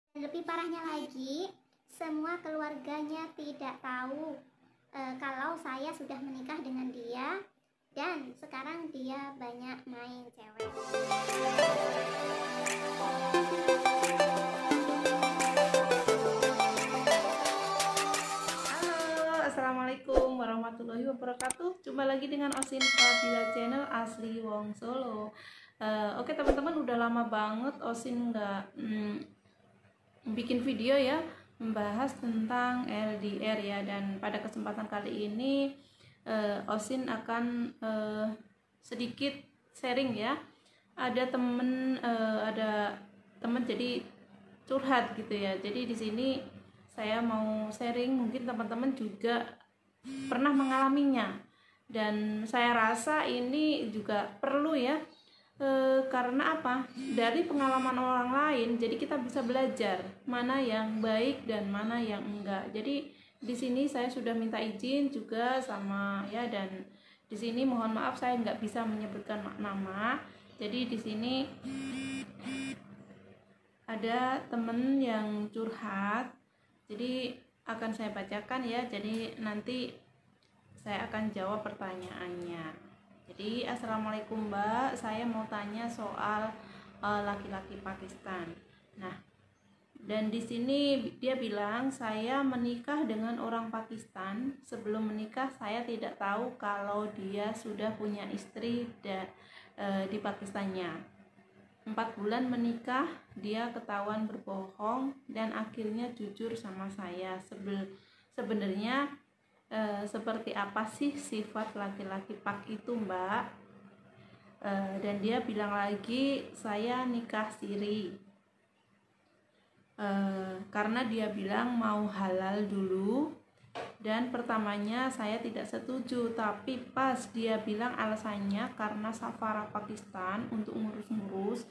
Lebih parahnya lagi, semua keluarganya tidak tahu kalau saya sudah menikah dengan dia dan sekarang dia banyak main cewek. Halo, assalamualaikum warahmatullahi wabarakatuh. Jumpa lagi dengan Osin Fadila Channel asli Wong Solo. Oke teman-teman, udah lama banget Osin nggak bikin video ya membahas tentang LDR ya, dan pada kesempatan kali ini Osin akan sedikit sharing ya. Ada temen jadi curhat gitu ya. Jadi di sini saya mau sharing, mungkin teman-teman juga pernah mengalaminya dan saya rasa ini juga perlu ya. Karena apa? Dari pengalaman orang lain, jadi kita bisa belajar mana yang baik dan mana yang enggak. Jadi di sini saya sudah minta izin juga sama ya, dan di sini mohon maaf saya nggak bisa menyebutkan nama. Jadi di sini ada temen yang curhat, jadi akan saya bacakan ya. Jadi nanti saya akan jawab pertanyaannya. Jadi assalamualaikum Mbak, saya mau tanya soal laki-laki Pakistan. Nah, dan di sini dia bilang saya menikah dengan orang Pakistan. Sebelum menikah saya tidak tahu kalau dia sudah punya istri di Pakistannya. 4 bulan menikah, dia ketahuan berbohong dan akhirnya jujur sama saya. Sebenarnya seperti apa sih sifat laki-laki Pak itu Mbak? Dan dia bilang lagi saya nikah siri karena dia bilang mau halal dulu, dan pertamanya saya tidak setuju, tapi pas dia bilang alasannya karena safara Pakistan untuk ngurus-ngurus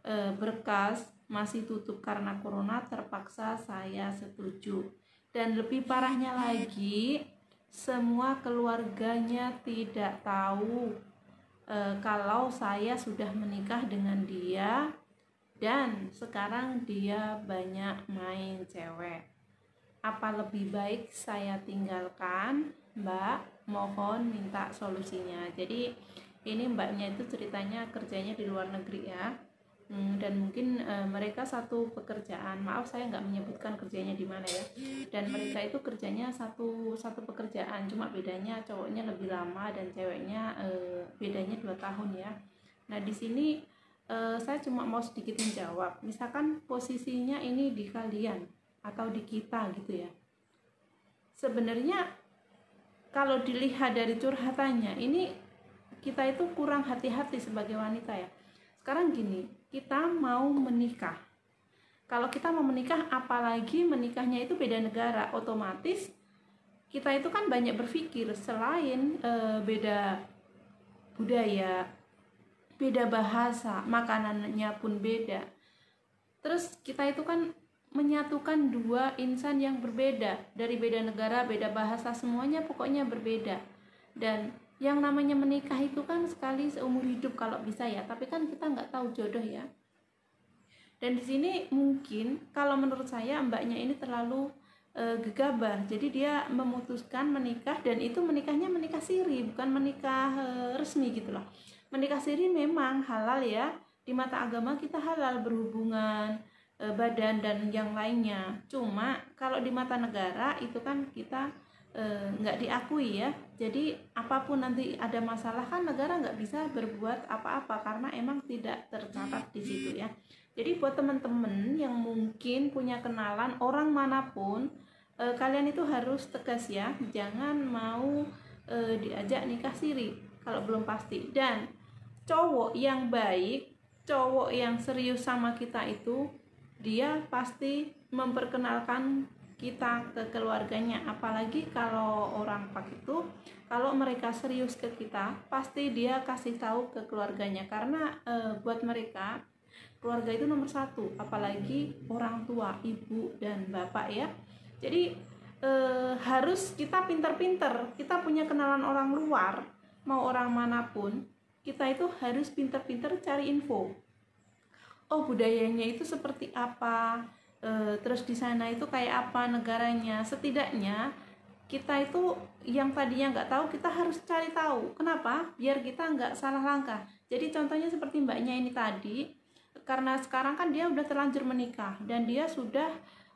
berkas masih tutup karena corona, terpaksa saya setuju. Dan lebih parahnya lagi, semua keluarganya tidak tahu kalau saya sudah menikah dengan dia dan sekarang dia banyak main cewek. Apa lebih baik saya tinggalkan, Mbak? Mohon minta solusinya. Jadi ini mbaknya itu ceritanya kerjanya di luar negeri ya. Dan mungkin mereka satu pekerjaan, maaf saya nggak menyebutkan kerjanya di mana ya, dan mereka itu kerjanya satu pekerjaan, cuma bedanya cowoknya lebih lama dan ceweknya bedanya 2 tahun ya. Nah di sini saya cuma mau sedikit menjawab, misalkan posisinya ini di kalian atau di kita gitu ya. Sebenarnya kalau dilihat dari curhatannya ini, kita itu kurang hati-hati sebagai wanita ya. Sekarang gini, kita mau menikah. Kalau kita mau menikah, apalagi menikahnya itu beda negara, otomatis kita itu kan banyak berpikir, selain beda budaya, beda bahasa, makanannya pun beda. Terus kita itu kan menyatukan dua insan yang berbeda, dari beda negara, beda bahasa, semuanya pokoknya berbeda. Dan yang namanya menikah itu kan sekali seumur hidup kalau bisa ya, tapi kan kita nggak tahu jodoh ya. Dan di sini mungkin kalau menurut saya mbaknya ini terlalu gegabah, jadi dia memutuskan menikah, dan itu menikahnya menikah siri, bukan menikah resmi gitu loh. Menikah siri memang halal ya, di mata agama kita halal berhubungan badan dan yang lainnya. Cuma kalau di mata negara itu kan kita nggak diakui ya. Jadi apapun nanti ada masalah kan negara nggak bisa berbuat apa-apa karena emang tidak tercatat di situ ya. Jadi buat teman-teman yang mungkin punya kenalan orang manapun, kalian itu harus tegas ya, jangan mau diajak nikah siri kalau belum pasti. Dan cowok yang baik, cowok yang serius sama kita itu, dia pasti memperkenalkan kita ke keluarganya. Apalagi kalau orang Pak itu, kalau mereka serius ke kita, pasti dia kasih tahu ke keluarganya, karena buat mereka keluarga itu nomor 1, apalagi orang tua, ibu dan bapak ya. Jadi harus kita pinter-pinter, kita punya kenalan orang luar, mau orang manapun, kita itu harus pinter-pinter cari info. Oh budayanya itu seperti apa, terus di sana itu kayak apa negaranya. Setidaknya kita itu yang tadinya nggak tahu, kita harus cari tahu. Kenapa? Biar kita nggak salah langkah. Jadi contohnya seperti mbaknya ini tadi, karena sekarang kan dia udah terlanjur menikah dan dia sudah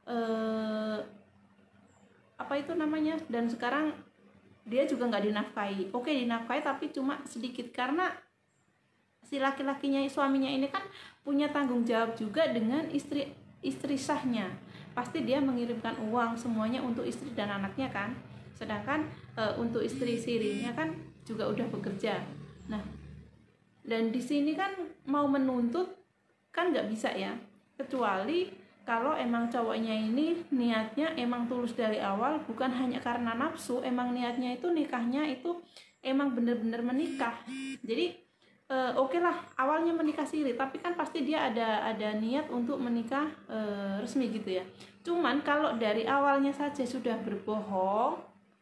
apa itu namanya, dan sekarang dia juga nggak dinafkahi. Oke, dinafkahi tapi cuma sedikit, karena si laki-lakinya, suaminya ini kan punya tanggung jawab juga dengan istri sahnya. Pasti dia mengirimkan uang semuanya untuk istri dan anaknya kan. Sedangkan untuk istri sirinya kan juga udah bekerja. Nah, dan di sini kan mau menuntut kan nggak bisa ya, kecuali kalau emang cowoknya ini niatnya emang tulus dari awal, bukan hanya karena nafsu, emang niatnya itu nikahnya itu emang bener-bener menikah. Jadi oke lah awalnya menikah siri, tapi kan pasti dia ada niat untuk menikah resmi gitu ya. Cuman kalau dari awalnya saja sudah berbohong,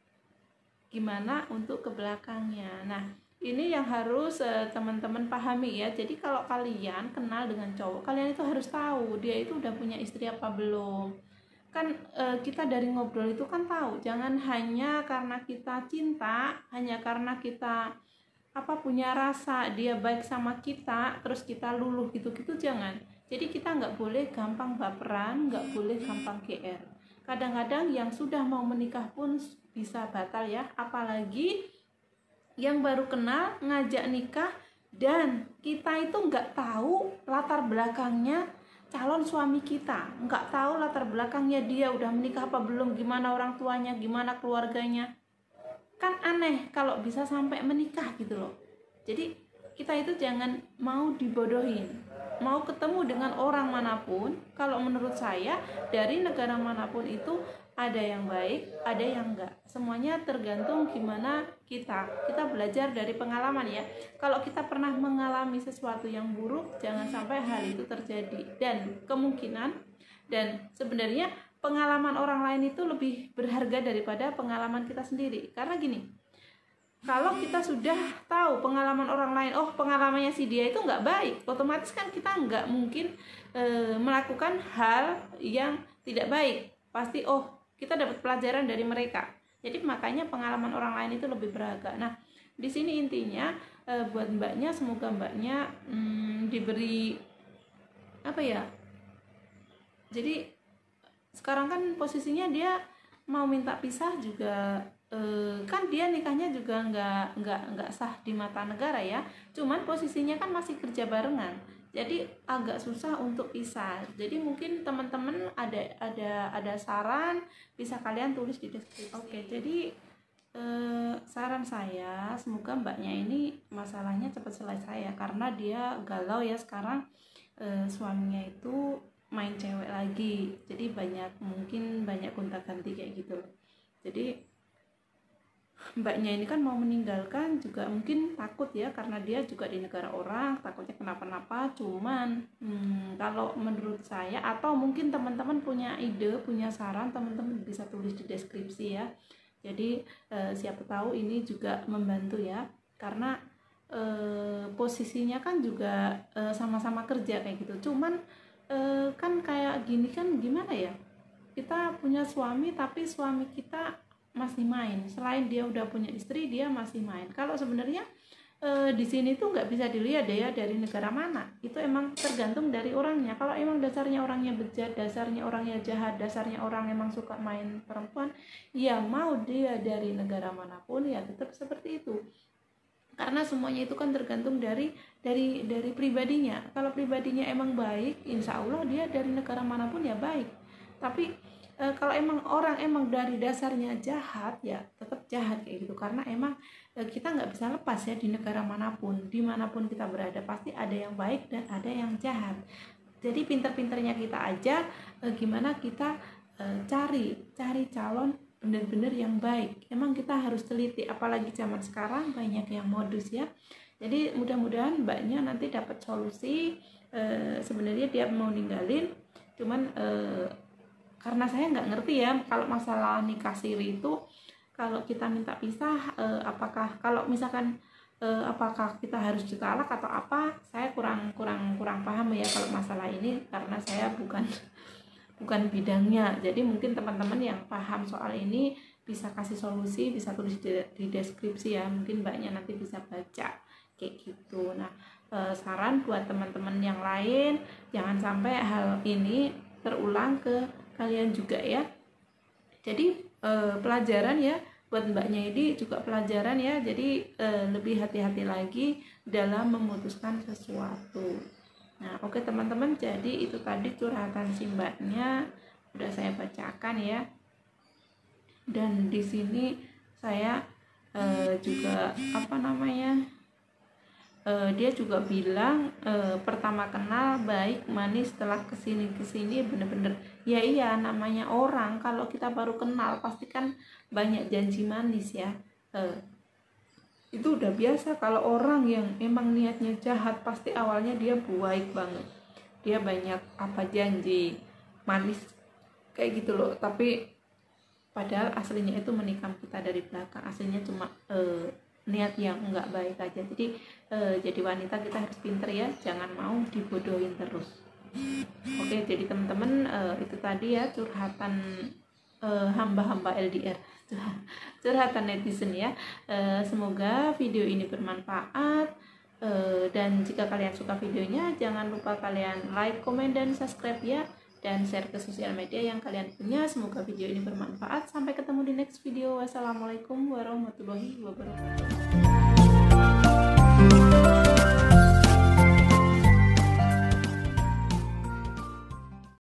gimana untuk ke belakangnya? Nah, ini yang harus teman-teman pahami ya. Jadi kalau kalian kenal dengan cowok, kalian itu harus tahu dia itu udah punya istri apa belum. Kan kita dari ngobrol itu kan tahu. Jangan hanya karena kita cinta, hanya karena kita punya rasa dia baik sama kita, terus kita luluh gitu-gitu, jangan. Jadi kita nggak boleh gampang baperan, nggak boleh gampang GR. Kadang-kadang yang sudah mau menikah pun bisa batal ya, apalagi yang baru kenal ngajak nikah dan kita itu nggak tahu latar belakangnya calon suami kita, nggak tahu latar belakangnya dia udah menikah apa belum, gimana orang tuanya, gimana keluarganya. Kan aneh kalau bisa sampai menikah gitu loh. Jadi kita itu jangan mau dibodohin. Mau ketemu dengan orang manapun, kalau menurut saya dari negara manapun itu ada yang baik, ada yang enggak. Semuanya tergantung gimana kita belajar dari pengalaman ya. Kalau kita pernah mengalami sesuatu yang buruk, jangan sampai hal itu terjadi. Dan kemungkinan, dan sebenarnya pengalaman orang lain itu lebih berharga daripada pengalaman kita sendiri. Karena gini, kalau kita sudah tahu pengalaman orang lain, oh pengalamannya si dia itu nggak baik, otomatis kan kita nggak mungkin melakukan hal yang tidak baik. Pasti kita dapat pelajaran dari mereka. Jadi makanya pengalaman orang lain itu lebih berharga. Nah, di sini intinya buat mbaknya, semoga mbaknya diberi jadi sekarang kan posisinya dia mau minta pisah juga, kan dia nikahnya juga nggak sah di mata negara ya. Cuman posisinya kan masih kerja barengan, jadi agak susah untuk pisah. Jadi mungkin teman-teman ada saran, bisa kalian tulis di deskripsi. Oke, jadi saran saya semoga mbaknya ini masalahnya cepat selesai ya, karena dia galau ya sekarang. Suaminya itu main cewek lagi, jadi mungkin banyak gonta-ganti kayak gitu. Jadi mbaknya ini kan mau meninggalkan juga mungkin takut ya, karena dia juga di negara orang, takutnya kenapa-napa. Cuman kalau menurut saya, atau mungkin teman-teman punya ide, punya saran, teman-teman bisa tulis di deskripsi ya. Jadi siapa tahu ini juga membantu ya, karena posisinya kan juga sama-sama kerja kayak gitu. Cuman kan kayak gini kan gimana ya, kita punya suami tapi suami kita masih main. Selain dia udah punya istri, dia masih main. Kalau sebenarnya di sini tuh nggak bisa dilihat ya dari negara mana. Itu emang tergantung dari orangnya. Kalau emang dasarnya orangnya bejat, dasarnya orangnya jahat, dasarnya orang emang suka main perempuan, ya mau dia dari negara manapun ya tetap seperti itu. Karena semuanya itu kan tergantung dari pribadinya. Kalau pribadinya emang baik, insya Allah dia dari negara manapun ya baik. Tapi kalau emang orang emang dari dasarnya jahat, ya tetap jahat kayak gitu. Karena emang kita nggak bisa lepas ya, di negara manapun, dimanapun kita berada pasti ada yang baik dan ada yang jahat. Jadi pinter-pinternya kita aja gimana kita cari calon benar-benar yang baik. Emang kita harus teliti, apalagi zaman sekarang banyak yang modus ya. Jadi mudah-mudahan mbaknya nanti dapat solusi. Sebenarnya dia mau ninggalin, cuman karena saya nggak ngerti ya kalau masalah nikah siri itu, kalau kita minta pisah apakah kalau misalkan apakah kita harus ditalak atau apa, saya kurang paham ya kalau masalah ini, karena saya bukan bidangnya. Jadi mungkin teman-teman yang paham soal ini bisa kasih solusi, bisa tulis di deskripsi ya, mungkin mbaknya nanti bisa baca kayak gitu. Nah, saran buat teman-teman yang lain, jangan sampai hal ini terulang ke kalian juga ya. Jadi pelajaran ya, buat mbaknya ini juga pelajaran ya. Jadi lebih hati-hati lagi dalam memutuskan sesuatu. Nah, oke teman-teman, jadi itu tadi curhatan si mbaknya udah saya bacakan ya. Dan di sini saya juga dia juga bilang pertama kenal baik manis, setelah kesini bener-bener ya iya, namanya orang kalau kita baru kenal pasti kan banyak janji manis ya. Itu udah biasa. Kalau orang yang emang niatnya jahat pasti awalnya dia baik banget, dia banyak janji manis kayak gitu loh, tapi padahal aslinya itu menikam kita dari belakang, aslinya cuma niat yang enggak baik aja. Jadi wanita kita harus pinter ya, jangan mau dibodohin terus. Oke, jadi teman-teman itu tadi ya curhatan hamba-hamba LDR, curhatan netizen ya. Semoga video ini bermanfaat, dan jika kalian suka videonya jangan lupa kalian like, komen, dan subscribe ya, dan share ke sosial media yang kalian punya. Semoga video ini bermanfaat. Sampai ketemu di next video. Wassalamualaikum warahmatullahi wabarakatuh.